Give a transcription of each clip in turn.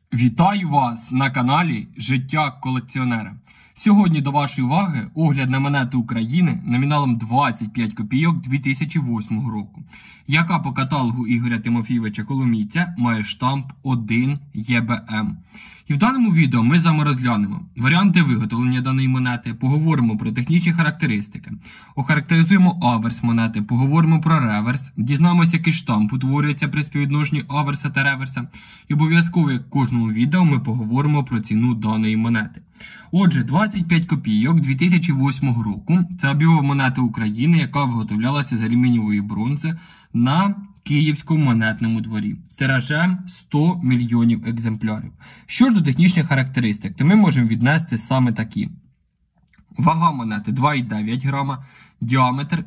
Вітаю вас на каналі Життя колекціонера. Сьогодні до вашої уваги огляд на монету України номіналом 25 копійок 2008 року, яка по каталогу Ігоря Тимофійовича Коломійця має штамп 1 ЄБМ. І в даному відео ми з вами розглянемо варіанти виготовлення даної монети, поговоримо про технічні характеристики, охарактеризуємо аверс монети, поговоримо про реверс, дізнаємося, який штамп утворюється при співвідношенні аверса та реверса. І обов'язково, як в кожному відео, ми поговоримо про ціну даної монети. Отже, 25 копійок 2008 року – це обігова монета України, яка виготовлялася з алюмінієвої бронзи на Київському монетному дворі тиражем 100 мільйонів екземплярів. Що ж до технічних характеристик, то ми можемо віднести саме такі. Вага монети 2,9 грама, діаметр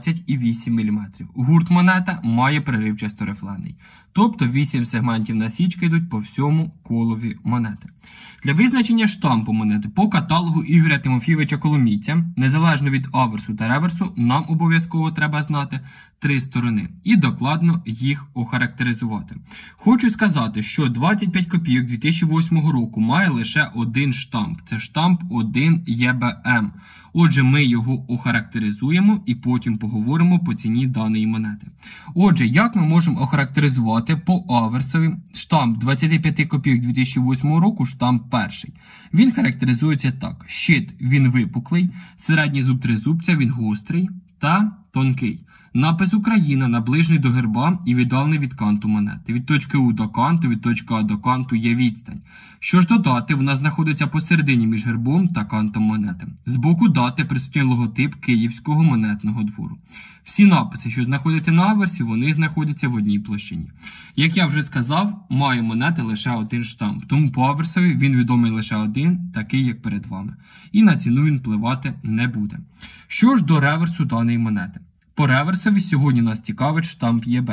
20,8 мм. Гурт монета має переривчасто рифлений. Тобто 8 сегментів насічки йдуть по всьому колові монети. Для визначення штампу монети по каталогу Ігоря Тимофійовича Коломійця, незалежно від аверсу та реверсу, нам обов'язково треба знати 3 сторони і докладно їх охарактеризувати. Хочу сказати, що 25 копійок 2008 року має лише один штамп. Це штамп 1 ЄБМ. Отже, ми його охарактеризуємо і потім поговоримо по ціні даної монети. Отже, як ми можемо охарактеризувати по аверсові штамп 25 копійок 2008 року, штамп перший. Він характеризується так. Щит він випуклий, середній зуб тризубця він гострий та тонкий. Напис Україна наближений до герба і віддалений від канту монети. Від точки У до канту, від точки А до канту є відстань. Що ж до дати, вона знаходиться посередині між гербом та кантом монети. З боку дати присутній логотип Київського монетного двору. Всі написи, що знаходяться на аверсі, вони знаходяться в одній площині. Як я вже сказав, має монети лише один штамп. Тому по аверсові він відомий лише один, такий як перед вами. І на ціну він впливати не буде. Що ж до реверсу даної монети? По реверсові сьогодні нас цікавить штамп ЄБ.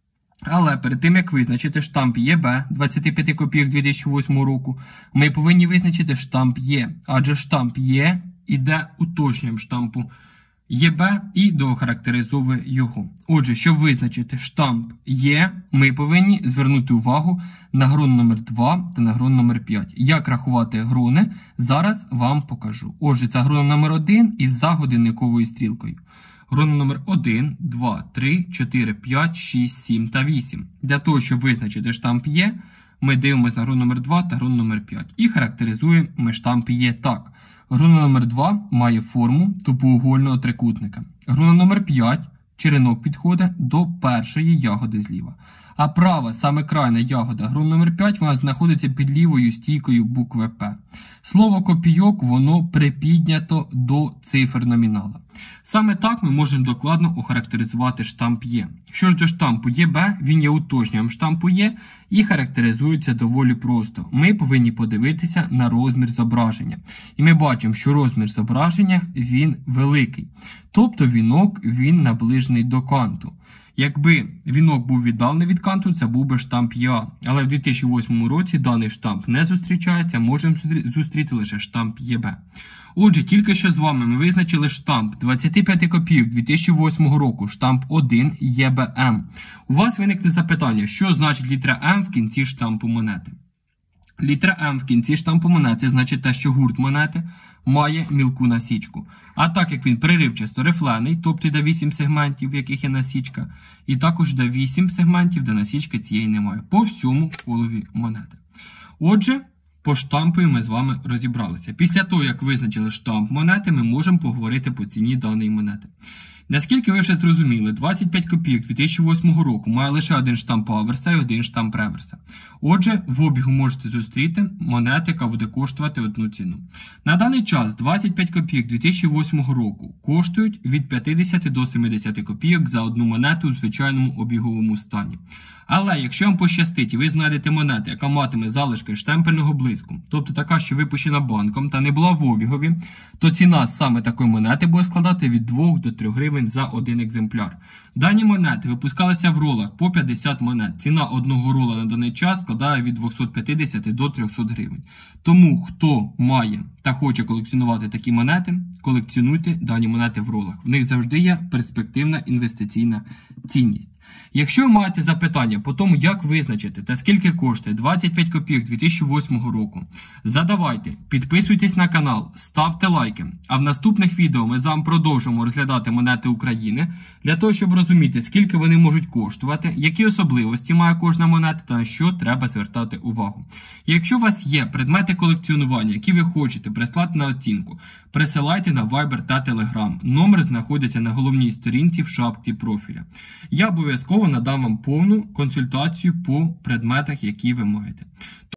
Але перед тим, як визначити штамп ЄБ 25 копійок 2008 року, ми повинні визначити штамп Є. Адже штамп Є іде уточненням штампу ЄБ і доохарактеризовує його. Отже, щоб визначити штамп Є, ми повинні звернути увагу на грон номер 2 та на грон номер 5. Як рахувати грони, зараз вам покажу. Отже, це грон номер 1 із загодинниковою стрілкою. Грон номер 1, 2, 3, 4, 5, 6, 7 та 8. Для того, щоб визначити штамп Є, ми дивимося на грон номер 2 та грон номер 5. І характеризуємо ми штамп Є так. Грон номер 2 має форму тупоугольного трикутника. Грон номер 5 черенок підходить до першої ягоди зліва. А права, саме крайня ягода, грон номер 5, вона знаходиться під лівою стійкою букви П. Слово копійок, воно припіднято до цифр номінала. Саме так ми можемо докладно охарактеризувати штамп Є. Що ж до штампу ЄБ, він є уточненням штампу Є і характеризується доволі просто. Ми повинні подивитися на розмір зображення. І ми бачимо, що розмір зображення, він великий. Тобто вінок, він наближений до канту. Якби вінок був віддалений від канту, це був би штамп ЄА. Але в 2008 році даний штамп не зустрічається, можемо зустріти лише штамп ЄБ. Отже, тільки що з вами ми визначили штамп 25 копійок 2008 року, штамп 1 ЄБМ. У вас виникне запитання, що значить літера М в кінці штампу монети? Літера М в кінці штампу монети значить те, що гурт монети має мілку насічку. А так як він переривчасто рифлений, тобто йде 8 сегментів, в яких є насічка, і також йде 8 сегментів, де насічки цієї немає, по всьому колові монети. Отже, по штампу ми з вами розібралися. Після того, як визначили штамп монети, ми можемо поговорити по ціні даної монети. Наскільки ви вже зрозуміли, 25 копійок 2008 року має лише один штамп аверса і один штамп реверса. Отже, в обігу можете зустріти монету, яка буде коштувати одну ціну. На даний час 25 копійок 2008 року коштують від 50 до 70 копійок за одну монету у звичайному обіговому стані. Але якщо вам пощастить і ви знайдете монету, яка матиме залишки штемпельного блиску, тобто така, що випущена банком та не була в обігові, то ціна саме такої монети буде складати від 2 до 3 гривень за один екземпляр. Дані монети випускалися в ролах по 50 монет. Ціна одного рола на даний час складає від 250 до 300 гривень. Тому, хто має та хоче колекціонувати такі монети, колекціонуйте дані монети в ролах. В них завжди є перспективна інвестиційна цінність. Якщо ви маєте запитання по тому, як визначити та скільки коштує 25 копійок 2008 року, задавайте, підписуйтесь на канал, ставте лайки. А в наступних відео ми з вами продовжимо розглядати монети України для того, щоб розуміти, скільки вони можуть коштувати, які особливості має кожна монета та на що треба звертати увагу. Якщо у вас є предмети колекціонування, які ви хочете прислати на оцінку, присилайте на Viber та Telegram. Номер знаходиться на головній сторінці в шапці профіля. Я обов'язково надам вам повну консультацію по предметах, які ви маєте.